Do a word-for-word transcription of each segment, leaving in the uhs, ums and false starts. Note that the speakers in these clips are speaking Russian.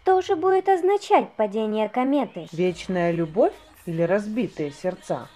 Что же будет означать падение кометы? Вечная любовь или разбитые сердца?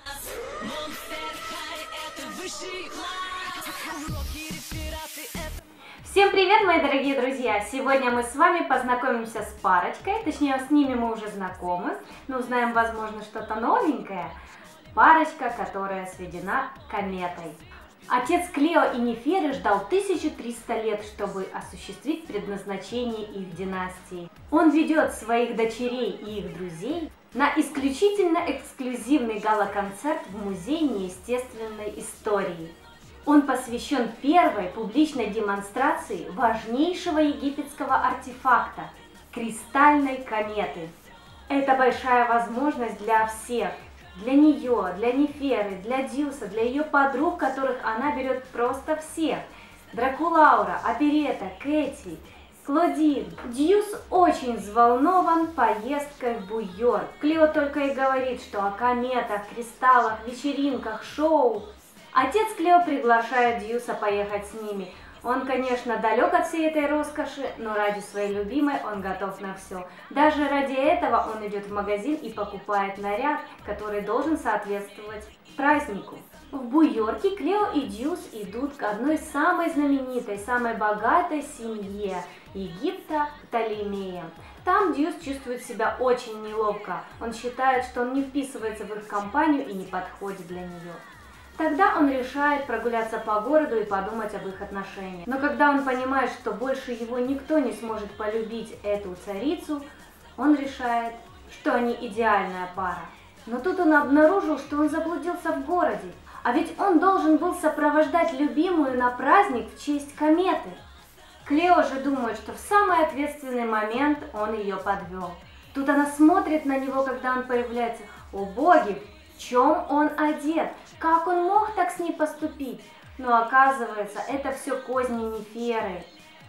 Всем привет, мои дорогие друзья! Сегодня мы с вами познакомимся с парочкой, точнее с ними мы уже знакомы, но узнаем, возможно, что-то новенькое. Парочка, которая сведена кометой. Отец Клео и Неферы ждал тысячу триста лет, чтобы осуществить предназначение их династии. Он ведет своих дочерей и их друзей на исключительно эксклюзивный гала-концерт в Музее неестественной истории. Он посвящен первой публичной демонстрации важнейшего египетского артефакта – кристальной кометы. Это большая возможность для всех. Для нее, для Неферы, для Дьюса, для ее подруг, которых она берет просто всех. Дракулаура, Оперета, Кэти, Клодин. Дьюс очень взволнован поездкой в Буйорк. Клео только и говорит, что о кометах, кристаллах, вечеринках, шоу. Отец Клео приглашает Дьюса поехать с ними. Он, конечно, далек от всей этой роскоши, но ради своей любимой он готов на все. Даже ради этого он идет в магазин и покупает наряд, который должен соответствовать празднику. В Буйорке Клео и Дьюс идут к одной самой знаменитой, самой богатой семье Египта – Птолемеям. Там Дьюс чувствует себя очень неловко. Он считает, что он не вписывается в их компанию и не подходит для нее. Тогда он решает прогуляться по городу и подумать об их отношениях. Но когда он понимает, что больше его никто не сможет полюбить эту царицу, он решает, что они идеальная пара. Но тут он обнаружил, что он заблудился в городе. А ведь он должен был сопровождать любимую на праздник в честь кометы. Клео же думает, что в самый ответственный момент он ее подвел. Тут она смотрит на него, когда он появляется. О боги! В чем он одет? Как он мог так с ней поступить? Но оказывается, это все козни Неферы.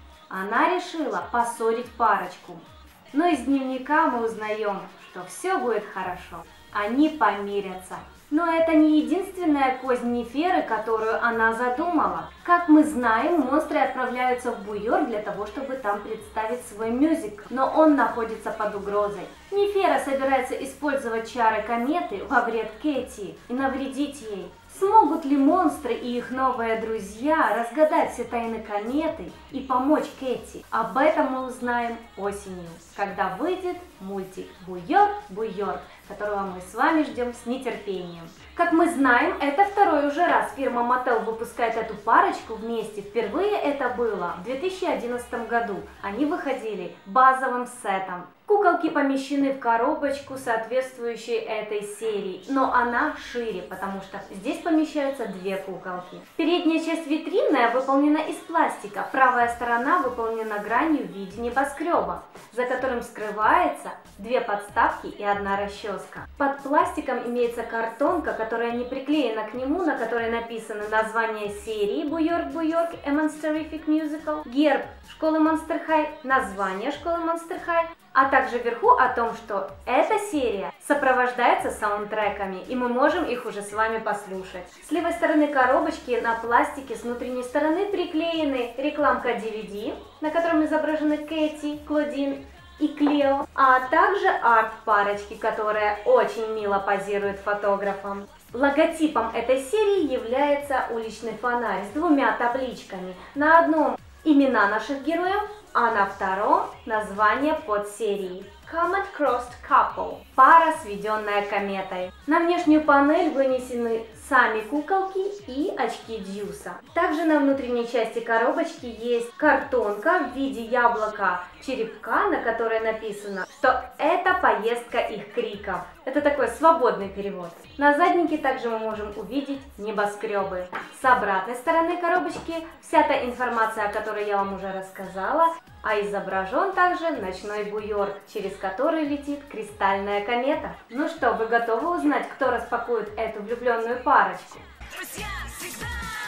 Она решила поссорить парочку. Но из дневника мы узнаем, что все будет хорошо. Они помирятся. Но это не единственная кознь Неферы, которую она задумала. Как мы знаем, монстры отправляются в Буйорк для того, чтобы там представить свой мюзикл. Но он находится под угрозой. Нефера собирается использовать чары кометы во вред Кэти и навредить ей. Смогут ли монстры и их новые друзья разгадать все тайны кометы и помочь Кэти? Об этом мы узнаем осенью, когда выйдет мультик «Буйорк, Буйорк», которого мы с вами ждем с нетерпением. Как мы знаем, это второй уже раз фирма Mattel выпускает эту парочку вместе. Впервые это было в две тысячи одиннадцатом году. Они выходили базовым сетом. Куколки помещены в коробочку, соответствующей этой серии, но она шире, потому что здесь помещаются две куколки. Передняя часть витринная выполнена из пластика, правая сторона выполнена гранью в виде небоскреба, за которым скрывается две подставки и одна расческа. Под пластиком имеется картонка, которая не приклеена к нему, на которой написано название серии Буйорк, Буйорк, A Monster-ific Musical, герб школы Monster High, название школы Monster High, а также вверху о том, что эта серия сопровождается саундтреками, и мы можем их уже с вами послушать. С левой стороны коробочки на пластике с внутренней стороны приклеены рекламка ди ви ди, на котором изображены Кэти, Клодин и Клео, а также арт парочки, которая очень мило позирует фотографом. Логотипом этой серии является уличный фонарь с двумя табличками. На одном имена наших героев, а на втором название подсерии Comet Crossed Couple – пара, сведенная кометой. На внешнюю панель вынесены сами куколки и очки Дьюса. Также на внутренней части коробочки есть картонка в виде яблока черепка, на которой написано, что это поездка их криков. Это такой свободный перевод. На заднике также мы можем увидеть небоскребы. С обратной стороны коробочки вся та информация, о которой я вам уже рассказала, а изображен также ночной Буйорк, через который летит кристальная комета. Ну что, вы готовы узнать, кто распакует эту влюбленную парочку? Друзья всегда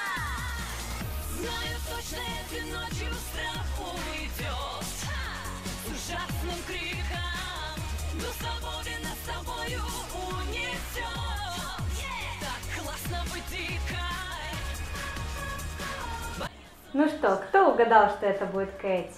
знают точно, этой ночью страх уйдет с ужасным криком, но свободы над собою унесет. Так классно быть дикой. Ну что, кто угадал, что это будет Кэти?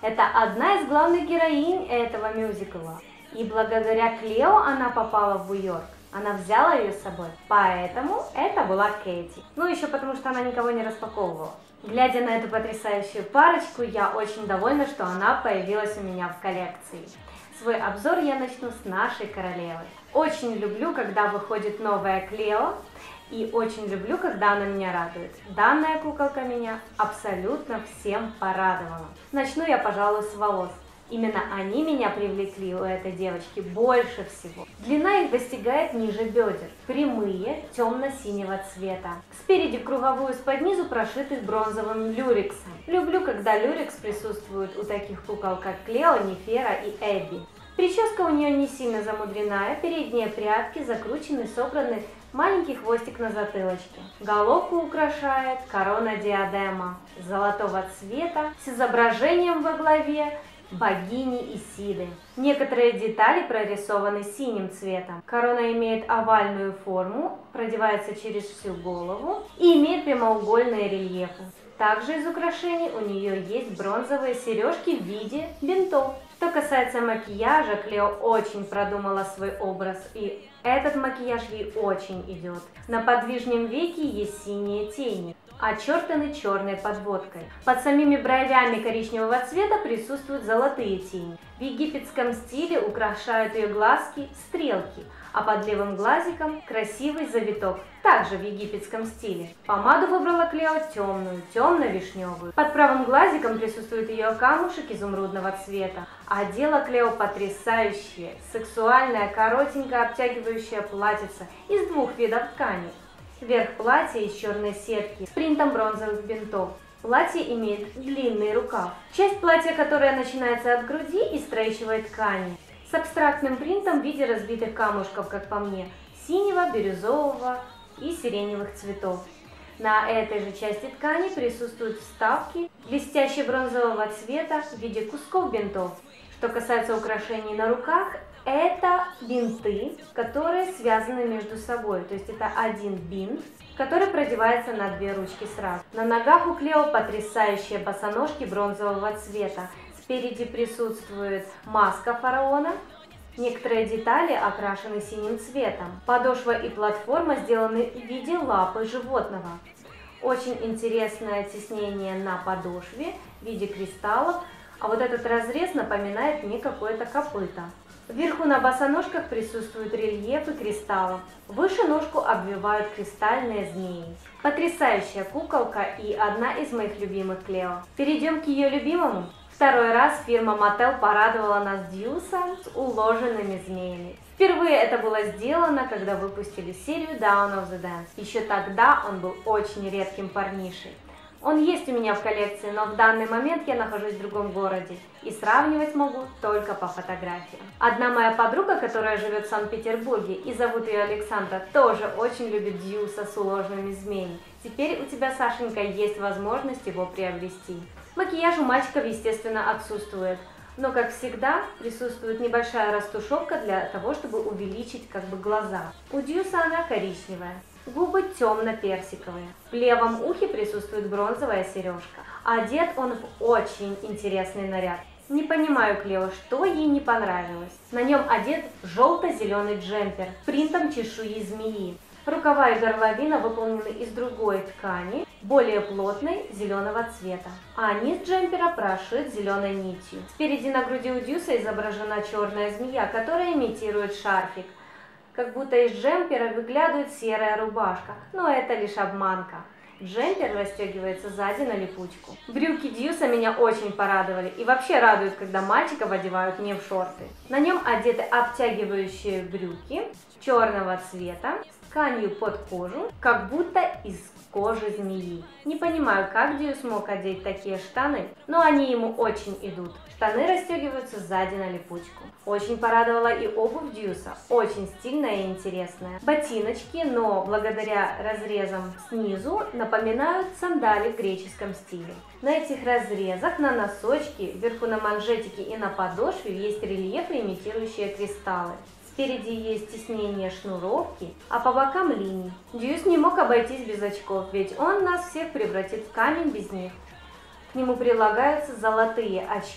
Это одна из главных героинь этого мюзикла. И благодаря Клео она попала в Нью-Йорк. Она взяла ее с собой, поэтому это была Кэти. Ну, еще потому, что она никого не распаковывала. Глядя на эту потрясающую парочку, я очень довольна, что она появилась у меня в коллекции. Свой обзор я начну с нашей королевы. Очень люблю, когда выходит новая Клео, и очень люблю, когда она меня радует. Данная куколка меня абсолютно всем порадовала. Начну я, пожалуй, с волос. Именно они меня привлекли у этой девочки больше всего. Длина их достигает ниже бедер, прямые, темно-синего цвета. Спереди в круговую с под низу прошиты бронзовым люрексом. Люблю, когда люрекс присутствует у таких кукол, как Клео, Нефера и Эбби. Прическа у нее не сильно замудренная, передние прядки закручены, собраны маленький хвостик на затылочке. Головку украшает корона-диадема золотого цвета с изображением во главе богини Исиды. Некоторые детали прорисованы синим цветом. Корона имеет овальную форму, продевается через всю голову и имеет прямоугольные рельефы. Также из украшений у нее есть бронзовые сережки в виде бинтов. Что касается макияжа, Клео очень продумала свой образ, и этот макияж ей очень идет. На подвижном веке есть синие тени, очертаны черной подводкой. Под самими бровями коричневого цвета присутствуют золотые тени. В египетском стиле украшают ее глазки стрелки, а под левым глазиком красивый завиток, также в египетском стиле. Помаду выбрала Клео темную, темно-вишневую. Под правым глазиком присутствует ее камушек изумрудного цвета. Одела Клео потрясающее, сексуальное, коротенькое обтягивающее платьице из двух видов ткани. Верх платья из черной сетки с принтом бронзовых бинтов. Платье имеет длинный рукав. Часть платья, которая начинается от груди и стрейчевой ткани, с абстрактным принтом в виде разбитых камушков, как по мне, синего, бирюзового и сиреневых цветов. На этой же части ткани присутствуют вставки блестящего бронзового цвета в виде кусков бинтов. Что касается украшений на руках, это бинты, которые связаны между собой, то есть это один бинт, который продевается на две ручки сразу. На ногах у Клео потрясающие босоножки бронзового цвета. Спереди присутствует маска фараона. Некоторые детали окрашены синим цветом. Подошва и платформа сделаны в виде лапы животного. Очень интересное тиснение на подошве в виде кристаллов, а вот этот разрез напоминает мне какое-то копыто. Вверху на босоножках присутствуют рельефы кристаллов. Выше ножку обвивают кристальные змеи. Потрясающая куколка и одна из моих любимых Клео. Перейдем к ее любимому. Второй раз фирма Mattel порадовала нас Дьюсом с уложенными змеями. Впервые это было сделано, когда выпустили серию Dawn of the Dance. Еще тогда он был очень редким парнишей. Он есть у меня в коллекции, но в данный момент я нахожусь в другом городе и сравнивать могу только по фотографиям. Одна моя подруга, которая живет в Санкт-Петербурге и зовут ее Александра, тоже очень любит Дьюса с уложенными змеями. Теперь у тебя, Сашенька, есть возможность его приобрести. Макияж у мальчиков, естественно, отсутствует, но, как всегда, присутствует небольшая растушевка для того, чтобы увеличить как бы глаза. У Дьюса она коричневая. Губы темно-персиковые. В левом ухе присутствует бронзовая сережка. Одет он в очень интересный наряд. Не понимаю Клео, что ей не понравилось. На нем одет желто-зеленый джемпер с принтом чешуи змеи. Рукава и горловина выполнены из другой ткани, более плотной, зеленого цвета. А низ джемпера прошит зеленой нитью. Спереди на груди у Дьюса изображена черная змея, которая имитирует шарфик. Как будто из джемпера выглядывает серая рубашка, но это лишь обманка. Джемпер расстегивается сзади на липучку. Брюки Дьюса меня очень порадовали и вообще радуют, когда мальчиков одевают не в шорты. На нем одеты обтягивающие брюки черного цвета с тканью под кожу, как будто из кожи змеи. Не понимаю, как Дьюс мог одеть такие штаны, но они ему очень идут. Штаны расстегиваются сзади на липучку. Очень порадовала и обувь Дьюса, очень стильная и интересная. Ботиночки, но благодаря разрезам снизу напоминают сандали в греческом стиле. На этих разрезах, на носочке, вверху на манжетике и на подошве есть рельефы, имитирующие кристаллы. Спереди есть тиснение шнуровки, а по бокам линий. Дьюс не мог обойтись без очков, ведь он нас всех превратит в камень без них. К нему прилагаются золотые очки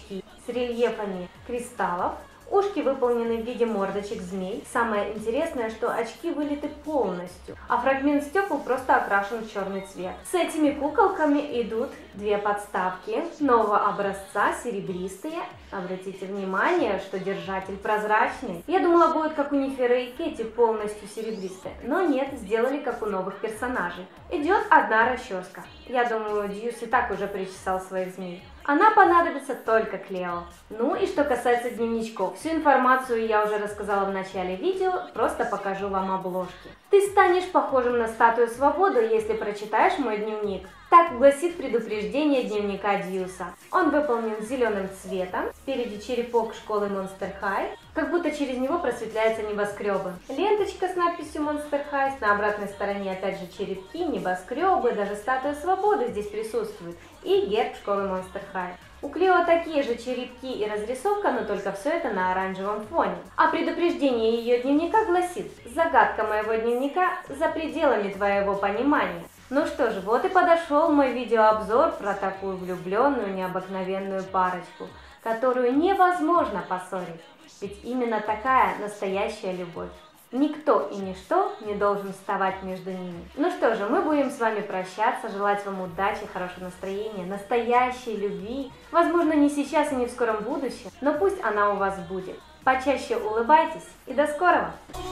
с рельефами кристаллов. Ушки выполнены в виде мордочек змей. Самое интересное, что очки вылиты полностью, а фрагмент стекол просто окрашен в черный цвет. С этими куколками идут две подставки нового образца, серебристые. Обратите внимание, что держатель прозрачный. Я думала, будет как у Неферы и Кэти, полностью серебристые, но нет, сделали как у новых персонажей. Идет одна расческа. Я думаю, Дьюс и так уже причесал своих змей. Она понадобится только Клео. Ну и что касается дневничков, всю информацию я уже рассказала в начале видео, просто покажу вам обложки. Ты станешь похожим на статую свободы, если прочитаешь мой дневник. Так гласит предупреждение дневника Дьюса. Он выполнен зеленым цветом, спереди черепок школы Monster High, как будто через него просветляются небоскребы. Ленточка с надписью Monster High, на обратной стороне опять же черепки, небоскребы, даже статуя свободы здесь присутствует, и герб школы Monster High. У Клео такие же черепки и разрисовка, но только все это на оранжевом фоне. А предупреждение ее дневника гласит: загадка моего дневника за пределами твоего понимания. Ну что же, вот и подошел мой видеообзор про такую влюбленную, необыкновенную парочку, которую невозможно поссорить, ведь именно такая настоящая любовь. Никто и ничто не должен вставать между ними. Ну что же, мы будем с вами прощаться, желать вам удачи, хорошего настроения, настоящей любви. Возможно, не сейчас и не в скором будущем, но пусть она у вас будет. Почаще улыбайтесь и до скорого!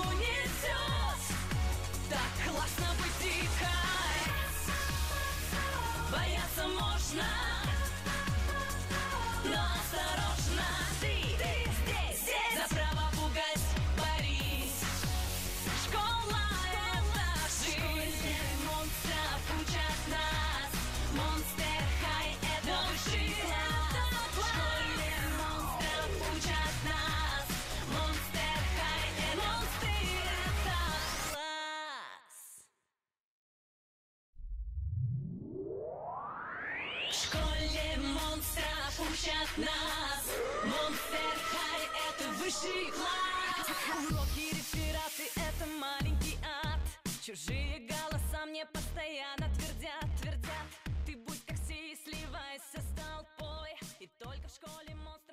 Учат нас, Monster High — это высший класс. Уроки, рефераты — это маленький ад. Чужие голоса мне постоянно твердят, твердят: ты будь как все и сливайся с толпой. И только в школе Monster